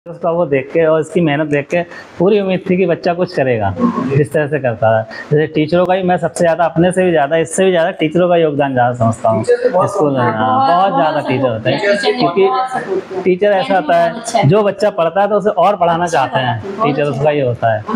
उसका वो देख के और इसकी मेहनत देख के पूरी उम्मीद थी कि बच्चा कुछ करेगा, जिस तरह से करता है। जैसे टीचरों का ही मैं सबसे ज़्यादा अपने से भी ज़्यादा इससे भी ज़्यादा टीचरों का योगदान ज़्यादा समझता हूँ स्कूल में। हाँ, बहुत ज़्यादा टीचर होते हैं, क्योंकि टीचर ऐसा होता है जो बच्चा पढ़ता है तो उसे और पढ़ाना चाहते हैं, टीचर उसका ये होता है।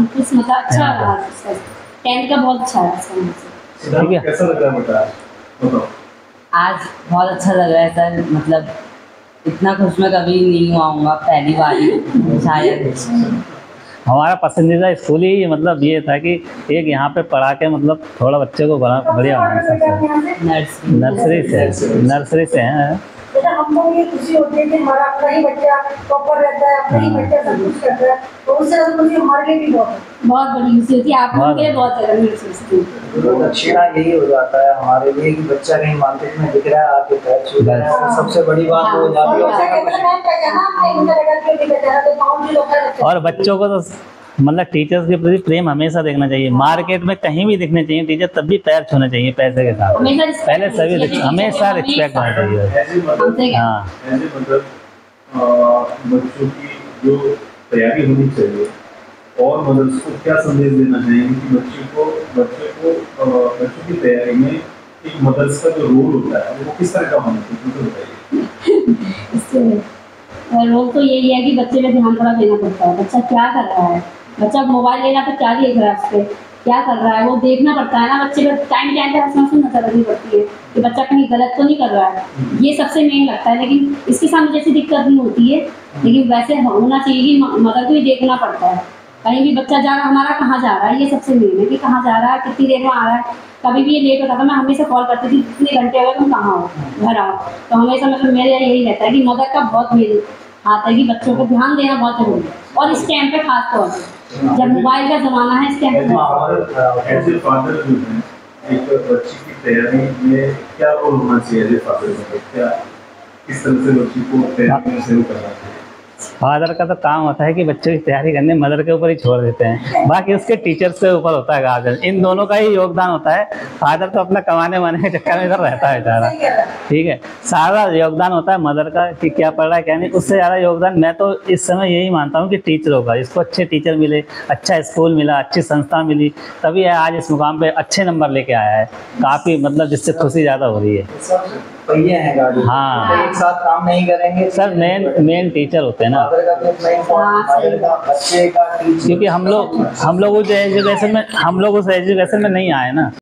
ठीक है, कैसा लग रहा है बेटा? आज बहुत अच्छा लग रहा है सर, मतलब इतना खुश मैं कभी नहीं हुआ हूँगा, पहली बार ही शायद। हमारा पसंदीदा स्कूल ही मतलब ये था कि एक यहाँ पे पढ़ा के मतलब थोड़ा बच्चे को बढ़िया बनाना। नर्सरी से हैं। हमको ये खुशी होती है कि हमारा अपना ही बच्चा टॉपर रहता है, अपना ही बच्चा सब कुछ करता है, तो उससे मुझे हमारे लिए भी बहुत बड़ी खुशी होती है। आप लोगों के लिए बहुत ज़्यादा महसूस होती है। दक्षिणा यही हो जाता है हमारे लिए कि बच्चा कहीं मार्केट में दिख रहा है, आपके पैर छू रहा है, तो सबसे बड़ी बात हो जाती है। और बच्चों को तो मतलब टीचर्स के प्रति प्रेम हमेशा देखना चाहिए। मार्केट में कहीं भी दिखने चाहिए टीचर, तब भी पैर छूने चाहिए पैसे के साथ। पहले सभी हमेशा रिस्पेक्ट होना चाहिए। हाँ, बच्चों की जो तैयारी होनी चाहिए और मदर्स को क्या संदेश देना चाहेंगे कि बच्चों की तैयारी में एक मदर्स का जो रोल होता है वो किस तरह का होना चाहिए, बताइए। रोल तो यही है कि बच्चे पे ध्यान थोड़ा देना पड़ता है। बच्चा क्या कर रहा है, बच्चा मोबाइल ले रहा है तो क्या देख रहा है, उस पर क्या कर रहा है वो देखना पड़ता है ना। बच्चे पर टाइम टाइम पर नजर रखनी पड़ती है कि बच्चा कहीं गलत तो नहीं कर रहा है, ये सबसे मेन लगता है। लेकिन इसके सामने जैसी दिक्कत नहीं होती है, लेकिन वैसे होना चाहिए कि मदर को भी देखना पड़ता है कहीं भी बच्चा जा रहा हमारा कहाँ जा रहा है, ये सबसे मेन है कि कहाँ जा रहा है, कितनी देर में आ रहा है। कभी भी ये लेट होता था, मैं हमेशा कॉल करती थी कितने घंटे हो गए, तुम कहाँ हो, घर आओ। तो हमेशा मतलब मेरे यही रहता है कि मदर का बहुत मेरे आता है कि बच्चों को ध्यान देना बहुत जरूरी है, और इस टाइम पे खास तौर पर जब मोबाइल का ज़माना है, इस टाइम पे एक बच्ची की तैयारी में क्या रोल होना चाहिए? क्या किस तरह से बच्ची को तैयारी में शुरू करना चाहिए? फादर का तो काम होता है कि बच्चों की तैयारी करने मदर के ऊपर ही छोड़ देते हैं, बाकी उसके टीचर्स के ऊपर होता है गार्जियन। इन दोनों का ही योगदान होता है। फादर तो अपना कमाने वाने के चक्कर में इधर रहता है बेचारा, ठीक है। सारा योगदान होता है मदर का कि क्या पढ़ रहा है क्या नहीं। उससे ज़्यादा योगदान मैं तो इस समय यही मानता हूँ कि टीचरों का। इसको अच्छे टीचर मिले, अच्छा स्कूल मिला, अच्छी संस्था मिली, तभी आज इस मुकाम पे अच्छे नंबर लेके आया है। काफ़ी मतलब जिससे खुशी ज़्यादा हो रही है। पहिए हैं गाड़ी, हाँ, एक साथ काम नहीं करेंगे सर। मेन टीचर होते हैं ना, क्योंकि हम लोग उस एजुकेशन में नहीं आए ना।